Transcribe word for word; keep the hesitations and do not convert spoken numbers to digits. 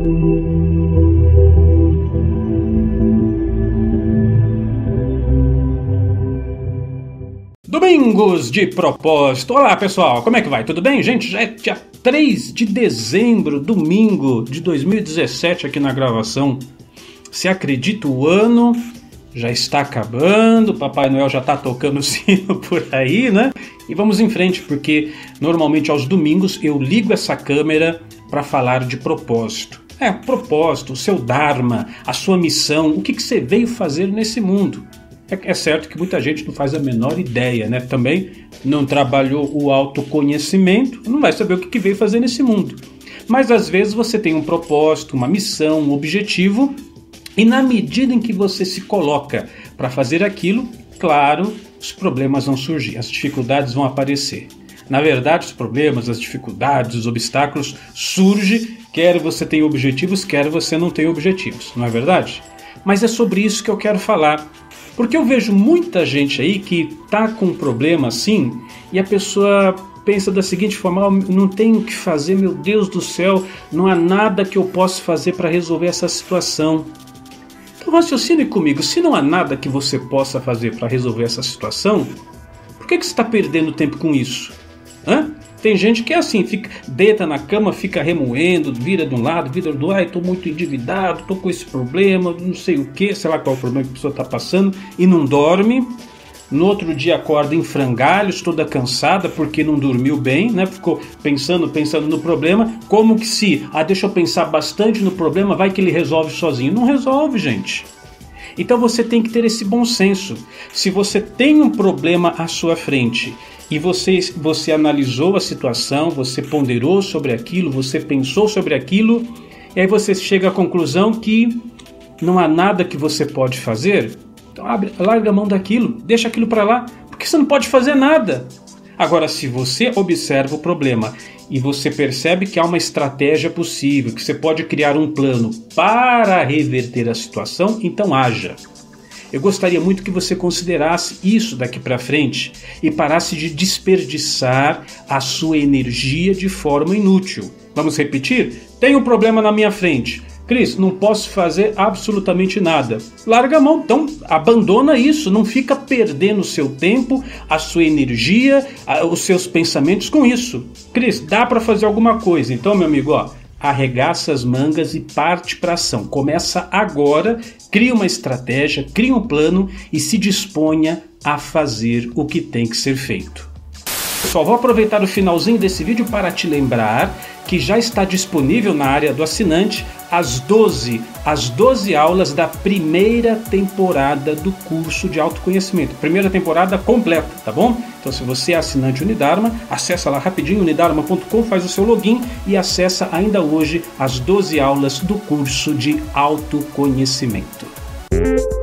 Domingos de propósito. Olá pessoal, como é que vai? Tudo bem? Gente, já é dia três de dezembro, domingo de dois mil e dezessete aqui na gravação. Se acredita, o ano já está acabando, Papai Noel já está tocando o sino por aí, né? E vamos em frente, porque normalmente aos domingos eu ligo essa câmera para falar de propósito. É, propósito, o seu dharma, a sua missão, o que, que você veio fazer nesse mundo. É certo que muita gente não faz a menor ideia, né? Também não trabalhou o autoconhecimento, não vai saber o que veio fazer nesse mundo. Mas às vezes você tem um propósito, uma missão, um objetivo, e na medida em que você se coloca para fazer aquilo, claro, os problemas vão surgir, as dificuldades vão aparecer. Na verdade, os problemas, as dificuldades, os obstáculos surgem, quer você tenha objetivos, quer você não tenha objetivos, não é verdade? Mas é sobre isso que eu quero falar. Porque eu vejo muita gente aí que tá com um problema assim e a pessoa pensa da seguinte forma: oh, não tenho o que fazer, meu Deus do céu, não há nada que eu possa fazer para resolver essa situação. Então raciocine comigo, se não há nada que você possa fazer para resolver essa situação, por que, que você está perdendo tempo com isso? Hã? Tem gente que é assim, fica, deita na cama, fica remoendo, vira de um lado, vira do outro, ai, estou muito endividado, estou com esse problema, não sei o que, sei lá qual é o problema que a pessoa está passando, e não dorme. No outro dia acorda em frangalhos, toda cansada porque não dormiu bem, né? Ficou pensando, pensando no problema, como que se, ah, deixa eu pensar bastante no problema, vai que ele resolve sozinho. Não resolve, gente. Então você tem que ter esse bom senso. Se você tem um problema à sua frente e você, você analisou a situação, você ponderou sobre aquilo, você pensou sobre aquilo, e aí você chega à conclusão que não há nada que você pode fazer, então abre, larga a mão daquilo, deixa aquilo para lá, porque você não pode fazer nada. Agora, se você observa o problema e você percebe que há uma estratégia possível, que você pode criar um plano para reverter a situação, então haja. Eu gostaria muito que você considerasse isso daqui para frente e parasse de desperdiçar a sua energia de forma inútil. Vamos repetir? Tem um problema na minha frente. Cris, não posso fazer absolutamente nada. Larga a mão, então abandona isso, não fica perdendo o seu tempo, a sua energia, os seus pensamentos com isso. Cris, dá para fazer alguma coisa. Então, meu amigo, ó, arregaça as mangas e parte para ação. Começa agora, cria uma estratégia, cria um plano e se disponha a fazer o que tem que ser feito. Pessoal, vou aproveitar o finalzinho desse vídeo para te lembrar que já está disponível na área do assinante as doze, as doze aulas da primeira temporada do curso de autoconhecimento. Primeira temporada completa, tá bom? Então se você é assinante Unidarma, acessa lá rapidinho, unidarma ponto com, faz o seu login e acessa ainda hoje as doze aulas do curso de autoconhecimento.